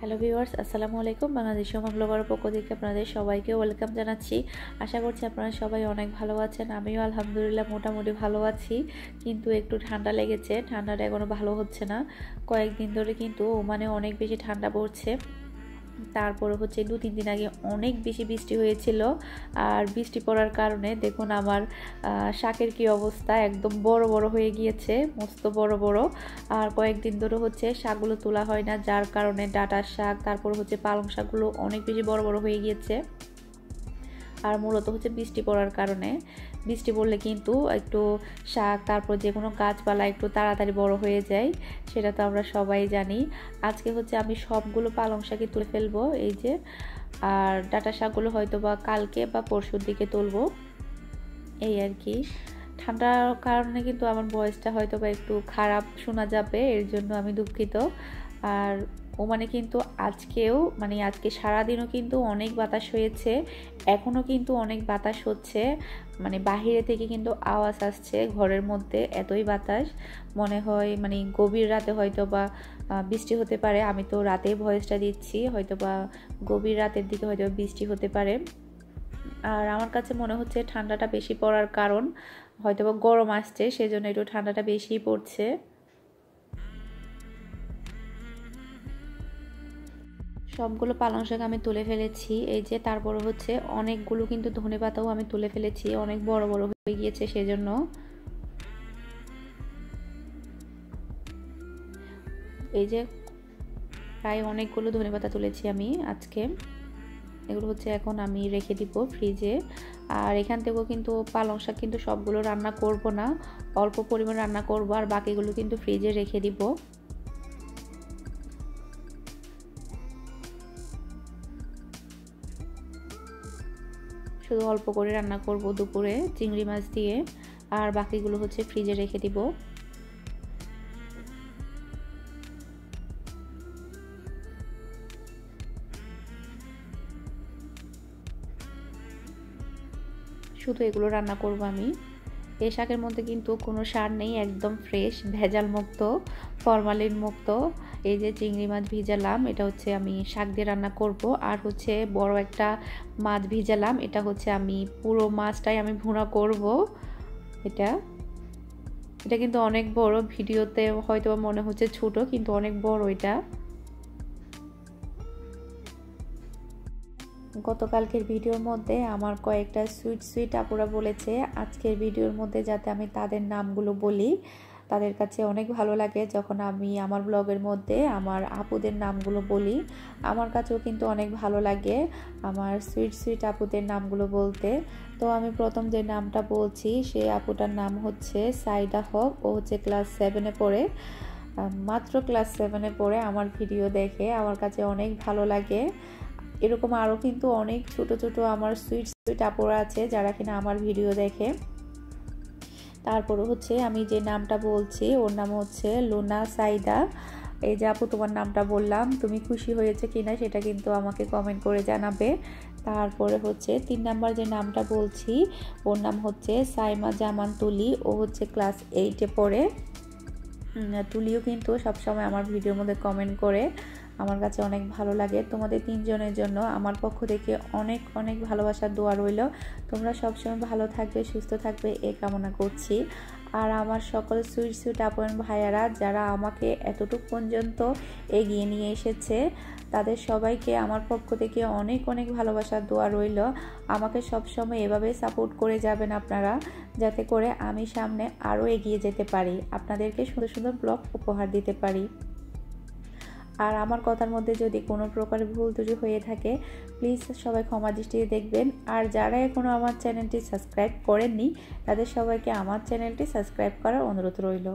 Hello viewers, আসসালামু আলাইকুম। Bangladeshi Oman ব্লগারের পক্ষ থেকে আপনাদের সবাইকে ওয়েলকাম জানাচ্ছি। আশা করছি আপনারা সবাই অনেক ভালো আছেন। আমিও আলহামদুলিল্লাহ মোটামুটি ভালো আছি, কিন্তু একটু ঠান্ডা লেগেছে। ঠান্ডাটা এখনো ভালো হচ্ছে না। কয়েকদিন ধরে কিন্তু ওমানে অনেক বেশি ঠান্ডা পড়ছে। তারপরে হচ্ছে 2-3 দিন আগে অনেক বেশি বৃষ্টি হয়েছিল, আর বৃষ্টি পড়ার কারণে দেখুন আমার শাকের কি অবস্থা, একদম বড় বড় হয়ে গিয়েছে, মস্ত বড় বড়। আর কয়েকদিন ধরে হচ্ছে শাকগুলো তোলা হয় না, যার কারণে ডাঁটার শাক, তারপর হচ্ছে পালং শাকগুলো অনেক বেশি বড় বড় হয়ে গিয়েছে। আর মূলত হচ্ছে বৃষ্টি পড়ার কারণে। বৃষ্টি পড়লে কিন্তু একটু শাক, তারপর যে কোনো গাছপালা একটু তাড়াতাড়ি বড় হয়ে যায়, সেটা তো আমরা সবাই জানি। আজকে হচ্ছে আমি সবগুলো পালং শাকই তুলে ফেলবো, এই যে। আর ডাঁটা শাকগুলো হয়তো বা কালকে বা পরশুর দিকে তুলবো, এই আর কি। ঠান্ডার কারণে কিন্তু আমার ভয়েসটা হয়তো বা একটু খারাপ শোনা যাবে, এর জন্য আমি দুঃখিত। আর ওমানে কিন্তু আজকেও আজকে সারাদিনও কিন্তু অনেক বাতাস হয়েছে, এখনও কিন্তু অনেক বাতাস হচ্ছে। বাহিরে থেকে কিন্তু আওয়াজ আসছে ঘরের মধ্যে, এতই বাতাস। মনে হয় গভীর রাতে হয়তো বা বৃষ্টি হতে পারে। আমি তো রাতেই ভয়েসটা দিচ্ছি, হয়তো বা গভীর রাতের দিকে হয়তো বৃষ্টি হতে পারে। আর আমার কাছে মনে হচ্ছে ঠান্ডাটা বেশি পড়ার কারণ হয়তো বা গরম আসছে, সেজন্য একটু ঠান্ডাটা বেশি পড়ছে। সবগুলো পালং শাক আমি তুলে ফেলেছি, এই যে। তারপরে হচ্ছে অনেকগুলো কিন্তু ধনেপাতাও আমি তুলে ফেলেছি, অনেক বড় বড় হয়ে গিয়েছে সেজন্য। এই যে প্রায় অনেকগুলো ধনেপাতা তুলেছি আমি আজকে। এগুলো হচ্ছে এখন আমি রেখে দিব ফ্রিজে। আর এখান থেকেও কিন্তু পালং শাক কিন্তু সবগুলো রান্না করব না, অল্প পরিমাণ রান্না করব, আর বাকিগুলো কিন্তু ফ্রিজে রেখে দিব। শুধু অল্প করে রান্না করব দুপুরে চিংড়ি মাছ দিয়ে, আর বাকিগুলো হচ্ছে ফ্রিজে রেখে দিব। শুধু এগুলো রান্না করব আমি। এই শাকের মধ্যে কিন্তু কোনো সার নেই, একদম ফ্রেশ, ভেজাল মুক্ত, ফরমালিন মুক্ত। এই যে চিংড়ি মাছ ভিজালাম, এটা হচ্ছে আমি শাক দিয়ে রান্না করব। আর হচ্ছে বড় একটা মাছ ভিজালাম, এটা হচ্ছে আমি পুরো মাছটাই আমি ভুনা করব। এটা এটা কিন্তু অনেক বড়, ভিডিওতে হয়তো মনে হচ্ছে ছোট, কিন্তু অনেক বড় এটা। গতকালকের ভিডিওর মধ্যে আমার কয়েকটা সুইট সুইট আপুরা বলেছে আজকের ভিডিওর মধ্যে যাতে আমি তাদের নামগুলো বলি। তাদের কাছে অনেক ভালো লাগে যখন আমি আমার ব্লগের মধ্যে আমার আপুদের নামগুলো বলি। আমার কাছেও কিন্তু অনেক ভালো লাগে আমার সুইট সুইট আপুদের নামগুলো বলতে। তো আমি প্রথম যে নামটা বলছি, সে আপুটার নাম হচ্ছে সাইদা হক। ও হচ্ছে ক্লাস 7-এ পড়ে, মাত্র ক্লাস 7-এ পড়ে আমার ভিডিও দেখে। আমার কাছে অনেক ভালো লাগে। এরকম আরও কিন্তু অনেক ছোট ছোট আমার সুইট সুইট আপুরা আছে যারা কিনা আমার ভিডিও দেখে। তারপরে হচ্ছে আমি যে নামটা বলছি ওর নাম হচ্ছে লুনা সাইদা। এই যে আপু, তোমার নামটা বললাম, তুমি খুশি হয়েছে কিনা সেটা কিন্তু আমাকে কমেন্ট করে জানাবে। তারপরে হচ্ছে 3 নাম্বার যে নামটা বলছি, ওর নাম হচ্ছে সাইমা জামান তুলি। ও হচ্ছে ক্লাস 8-এ পড়ে। তুলিও কিন্তু সবসময় আমার ভিডিওর মধ্যে কমেন্ট করে, আমার কাছে অনেক ভালো লাগে। তোমাদের 3 জনের জন্য আমার পক্ষ থেকে অনেক অনেক ভালোবাসার দোয়া রইল। তোমরা সবসময় ভালো থাকবে, সুস্থ থাকবে, এই কামনা করছি। আর আমার সকল সুইট সুইট আপন ভাইয়ারা যারা আমাকে এতটুকু পর্যন্ত এগিয়ে নিয়ে এসেছে, তাদের সবাইকে আমার পক্ষ থেকে অনেক অনেক ভালোবাসার দোয়া রইল। আমাকে সবসময় এভাবে সাপোর্ট করে যাবেন আপনারা, যাতে করে আমি সামনে আরও এগিয়ে যেতে পারি, আপনাদেরকে সুন্দর সুন্দর ব্লগ উপহার দিতে পারি। আর আমার কথার মধ্যে যদি কোনো প্রকার ভুল ত্রুটি হয়ে থাকে, প্লিজ সবাই ক্ষমা দৃষ্টিতে দেখবেন। আর যারা এখনও আমার চ্যানেলটি সাবস্ক্রাইব করেননি, তাদের সবাইকে আমার চ্যানেলটি সাবস্ক্রাইব করার অনুরোধ রইল।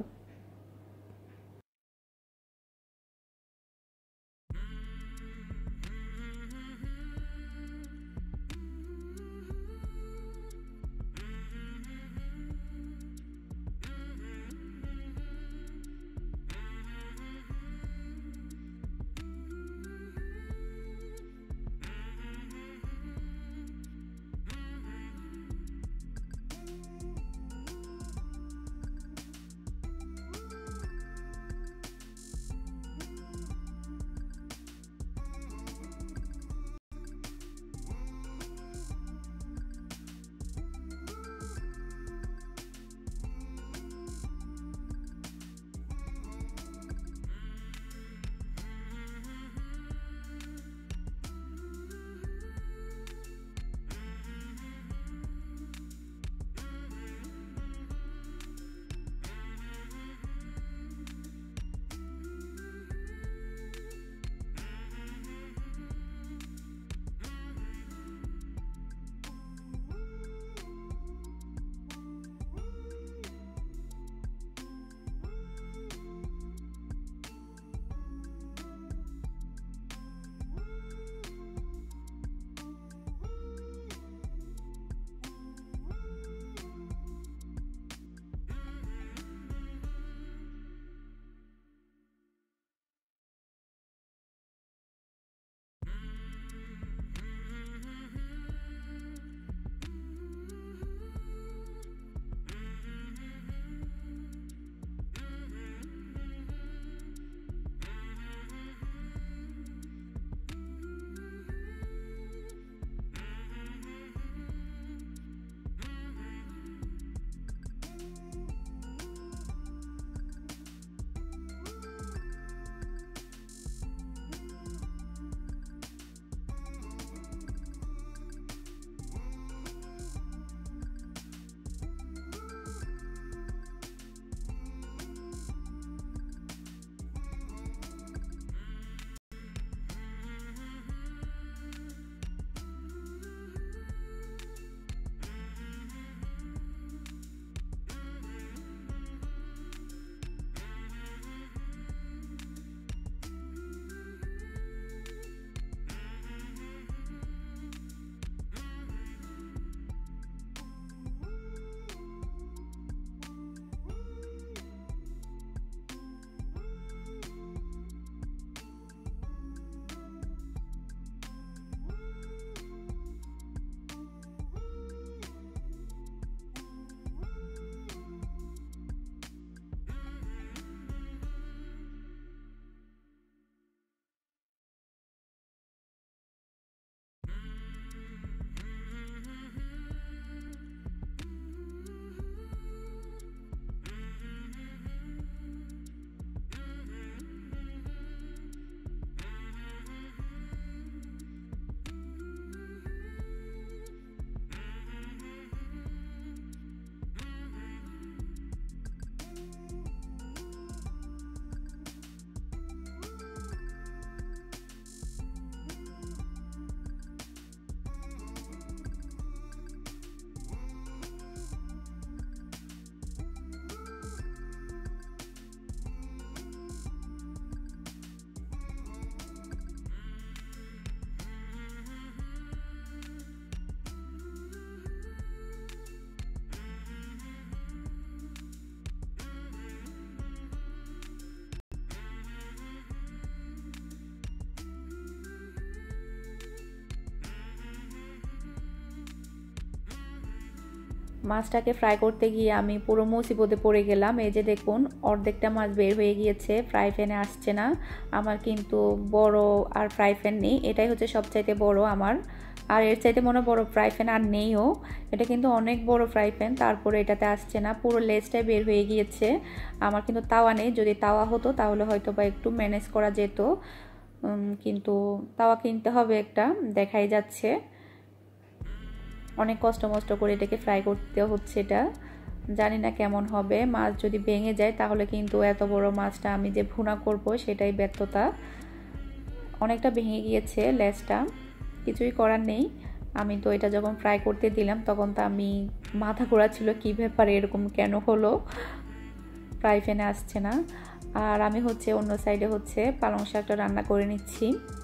মাছটাকে ফ্রাই করতে গিয়ে আমি পুরো মুসিবতে পড়ে গেলাম। এই যে দেখুন অর্ধেকটা মাছ বের হয়ে গিয়েছে, ফ্রাই প্যানে আসছে না। আমার কিন্তু বড় আর ফ্রাই প্যান নেই, এটাই হচ্ছে সবচাইতে বড় আমার। আর এর চাইতে মনে বড় ফ্রাই প্যান আর নেইও। এটা কিন্তু অনেক বড় ফ্রাই প্যান, তারপরে এটাতে আসছে না, পুরো লেজটাই বের হয়ে গিয়েছে। আমার কিন্তু তাওয়া নেই, যদি তাওয়া হতো তাহলে হয়তো বা একটু ম্যানেজ করা যেত, কিন্তু তাওয়া কিনতে হবে একটা, দেখাই যাচ্ছে। অনেক কষ্ট মষ্ট করে এটাকে ফ্রাই করতে হচ্ছে। এটা জানি না কেমন হবে, মাছ যদি ভেঙে যায় তাহলে কিন্তু এত বড় মাছটা আমি যে ভুনা করব সেটাই ব্যর্থতা। অনেকটা ভেঙে গিয়েছে লেজটা, কিছুই করার নেই। আমি তো এটা যখন ফ্রাই করতে দিলাম তখন তো আমি মাথা ঘোরাচ্ছিল, কী ব্যাপারে এরকম কেন হলো, ফ্রাই প্যানে আসছে না। আর আমি হচ্ছে অন্য সাইডে হচ্ছে পালং শাকটা রান্না করে নিচ্ছি।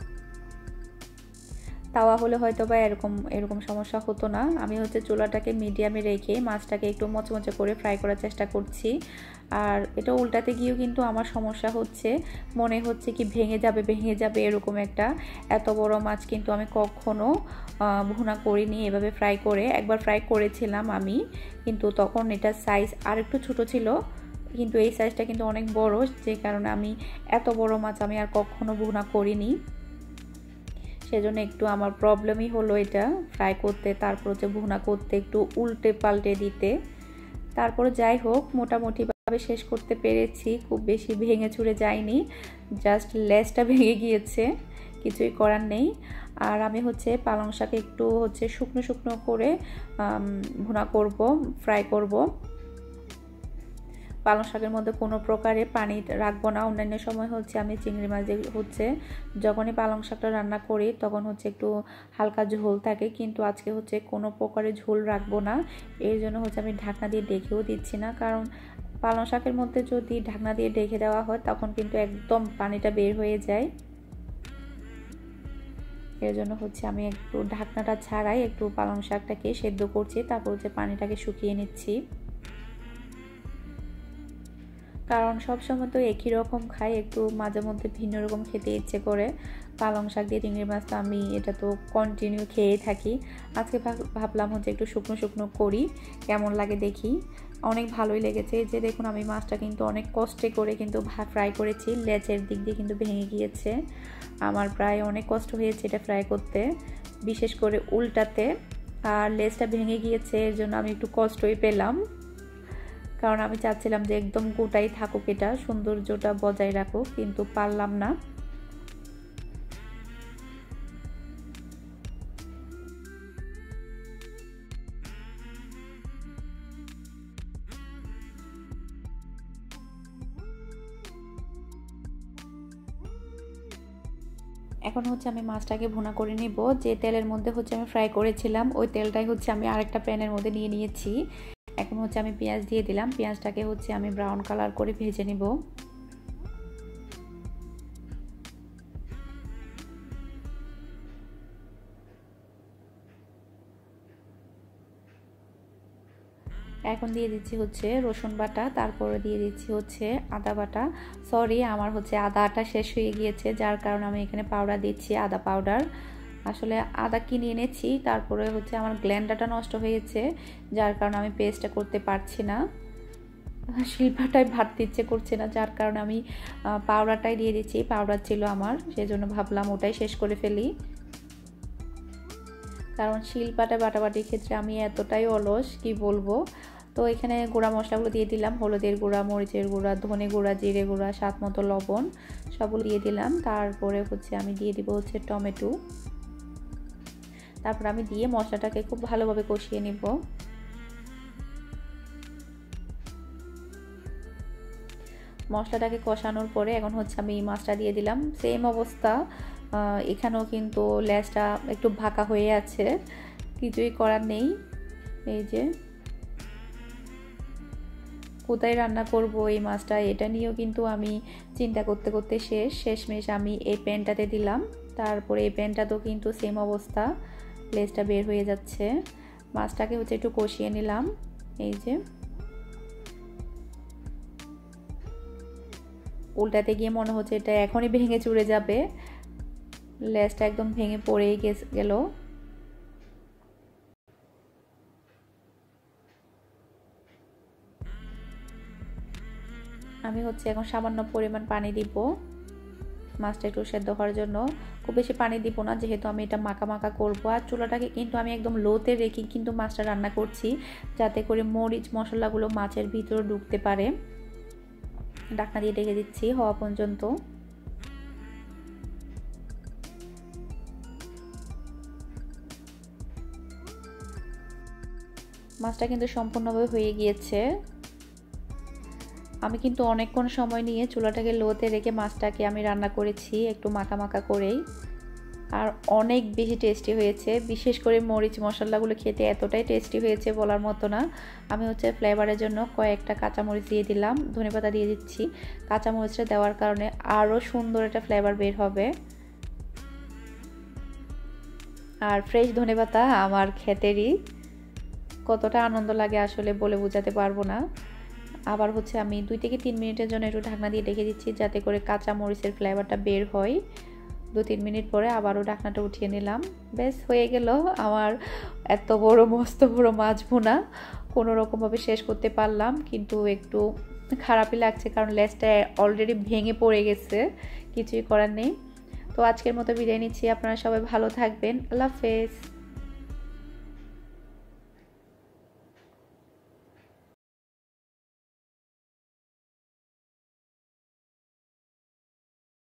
তাওয়া হলে হয়তো বা এরকম সমস্যা হতো না। আমি হচ্ছে চুলাটাকে মিডিয়ামে রেখে মাছটাকে একটু মচমচে করে ফ্রাই করার চেষ্টা করছি। আর এটা উল্টাতে গিয়েও কিন্তু আমার সমস্যা হচ্ছে, মনে হচ্ছে কি ভেঙে যাবে এরকম একটা। এত বড় মাছ কিন্তু আমি কখনো ভুনা করিনি এভাবে ফ্রাই করে। একবার ফ্রাই করেছিলাম আমি, কিন্তু তখন এটার সাইজ আর একটু ছোট ছিল, কিন্তু এই সাইজটা কিন্তু অনেক বড়, যে কারণে আমি এত বড় মাছ আমি আর কখনো ভুনা করিনি। সেজন্য একটু আমার প্রবলেমই হলো এটা ফ্রাই করতে, তারপর হচ্ছে ভুনা করতে একটু উল্টে পাল্টে দিতে। তারপরে যাই হোক মোটামুটিভাবে শেষ করতে পেরেছি, খুব বেশি ভেঙে চুরে যায়নি, জাস্ট লেজটা ভেঙে গিয়েছে, কিছুই করার নেই। আর আমি হচ্ছে পালং শাক একটু হচ্ছে শুকনো শুকনো করে ভুনা করব, ফ্রাই করব। পালং শাকের মধ্যে কোনো প্রকারে পানি রাখবো না। অন্যান্য সময় হচ্ছে আমি চিংড়ি মাছ হচ্ছে যখনই পালং শাকটা রান্না করি তখন হচ্ছে একটু হালকা ঝোল থাকে, কিন্তু আজকে হচ্ছে কোনো প্রকারে ঝোল রাখবো না। এর জন্য হচ্ছে আমি ঢাকনা দিয়ে ঢেকেও দিচ্ছি না, কারণ পালং শাকের মধ্যে যদি ঢাকনা দিয়ে ঢেকে দেওয়া হয় তখন কিন্তু একদম পানিটা বের হয়ে যায়। এর জন্য হচ্ছে আমি একটু ঢাকনাটা ছাড়াই একটু পালং শাকটাকে সেদ্ধ করছি, তারপর হচ্ছে পানিটাকে শুকিয়ে নিচ্ছি। কারণ সবসময় তো একই রকম খাই, একটু মাঝে মধ্যে ভিন্ন রকম খেতে ইচ্ছে করে। পালং শাক দিয়ে চিংড়ি মাছ তো আমি এটা তো কন্টিনিউ খেয়েই থাকি। আজকে ভাবলাম হচ্ছে একটু শুকনো শুকনো করি, কেমন লাগে দেখি। অনেক ভালোই লেগেছে। যে দেখুন আমি মাছটা কিন্তু অনেক কষ্টে করে কিন্তু ফ্রাই করেছি, লেজের দিক দিয়ে কিন্তু ভেঙে গিয়েছে। আমার প্রায় অনেক কষ্ট হয়েছে এটা ফ্রাই করতে, বিশেষ করে উল্টাতে। আর লেজটা ভেঙে গিয়েছে, এর জন্য আমি একটু কষ্টই পেলাম, কারণ আমি চাচ্ছিলাম যে একদম গোটাই থাকুক, এটা সৌন্দর্যটা বজায় রাখুক, কিন্তু পারলাম না। এখন হচ্ছে আমি মাছটাকে ভুনা করে নিব। যে তেলের মধ্যে হচ্ছে আমি ফ্রাই করেছিলাম ওই তেলটাই হচ্ছে আমি আরেকটা প্যানের মধ্যে নিয়ে নিয়েছি। এখন হচ্ছে আমি পেঁয়াজ দিয়ে দিলাম, পেঁয়াজটাকে হচ্ছে আমি ব্রাউন কালার করে ভেজে নিব। এখন দিয়ে দিচ্ছি হচ্ছে রসুন বাটা, তারপরে দিয়ে দিচ্ছি হচ্ছে আদা বাটা। সরি, আমার হচ্ছে আদাটা শেষ হয়ে গিয়েছে, যার কারণে আমি এখানে পাউডার দিচ্ছি, আদা পাউডার। আসলে আদা কিনে এনেছি, তারপরে হচ্ছে আমার গ্ল্যান্ডারটা নষ্ট হয়েছে, যার কারণে আমি পেস্টটা করতে পারছি না, শিল্পাটাই ভাত ইচ্ছে করছে না, যার কারণে আমি পাউডারটাই দিয়ে দিচ্ছি। পাউডার ছিল আমার, সেজন্য ভাবলাম ওটাই শেষ করে ফেলি, কারণ শিলপাটা বাটাবাটির ক্ষেত্রে আমি এতটাই অলস কি বলবো। তো এখানে গুঁড়া মশলাগুলো দিয়ে দিলাম, হলুদের গুঁড়া, মরিচের গুঁড়া, ধনে গুঁড়া, জিরে গুঁড়া, স্বাদ মতো লবণ সবগুলো দিয়ে দিলাম। তারপরে হচ্ছে আমি দিয়ে দিব হচ্ছে টমেটো। তারপর আমি দিয়ে মশলাটাকে খুব ভালোভাবে কষিয়ে নিব। মশলাটাকে কষানোর পরে এখন হচ্ছে আমি মাছটা দিয়ে দিলাম। সেম অবস্থা, এখানেও কিন্তু লেজটা একটু ভাকা হয়ে আছে, কিছুই করার নেই। এই যে কোথায় রান্না করব এই মাছটা, এটা নিয়েও কিন্তু আমি চিন্তা করতে করতে শেষমেশ আমি এই প্যানটাতে দিলাম। তারপরে এই প্যানটাতেও কিন্তু সেম অবস্থা, লেজটা বের হয়ে যাচ্ছে। মাছটাকে হচ্ছে একটু কষিয়ে নিলাম। এই যে উল্টাতে গিয়ে মনে হচ্ছে এটা এখনই ভেঙে চুরে যাবে, লেজটা একদম ভেঙে পড়েই গেল। আমি হচ্ছে এখন সামান্য পরিমাণ পানি দিব মাছটা একটু সেদ্ধ হওয়ার জন্য। খুব বেশি পানি দিব না, যেহেতু আমি এটা মাখা মাখা করবো। আর চুলাটাকে কিন্তু আমি একদম লোতে রেখে কিন্তু মাছটা রান্না করছি, যাতে করে মরিচ মশলাগুলো মাছের ভিতরে ঢুকতে পারে। ঢাকনা দিয়ে ঢেকে দিচ্ছি হওয়া পর্যন্ত। মাছটা কিন্তু সম্পূর্ণভাবে হয়ে গিয়েছে। আমি কিন্তু অনেকক্ষণ সময় নিয়ে চুলাটাকে লোতে রেখে মাছটাকে আমি রান্না করেছি, একটু মাখা মাখা করেই। আর অনেক বেশি টেস্টি হয়েছে, বিশেষ করে মরিচ মশলাগুলো খেতে এতটাই টেস্টি হয়েছে বলার মতো না। আমি হচ্ছে ফ্লেভারের জন্য কয়েকটা কাঁচামরিচ দিয়ে দিলাম, ধনেপাতা দিয়ে দিচ্ছি। কাঁচামরিচটা দেওয়ার কারণে আরও সুন্দর একটা ফ্লেভার বের হবে। আর ফ্রেশ ধনেপাতা আমার খেতেরই কতটা আনন্দ লাগে আসলে বলে বোঝাতে পারবো না। আবার হচ্ছে আমি 2 থেকে 3 মিনিটের জন্য একটু ঢাকনা দিয়ে রেখে দিচ্ছি, যাতে করে কাঁচা মরিচের ফ্লেভারটা বের হয়। 2-3 মিনিট পরে আবারও ঢাকনাটা উঠিয়ে নিলাম। বেশ হয়ে গেল আমার এত বড় মস্ত বড় মাছ ভুনা। কোনো রকমভাবে শেষ করতে পারলাম, কিন্তু একটু খারাপই লাগছে, কারণ লেজটা অলরেডি ভেঙে পড়ে গেছে, কিছুই করার নেই। তো আজকের মতো বিদায় নিচ্ছি, আপনারা সবাই ভালো থাকবেন, আল্লাহ হাফেজ।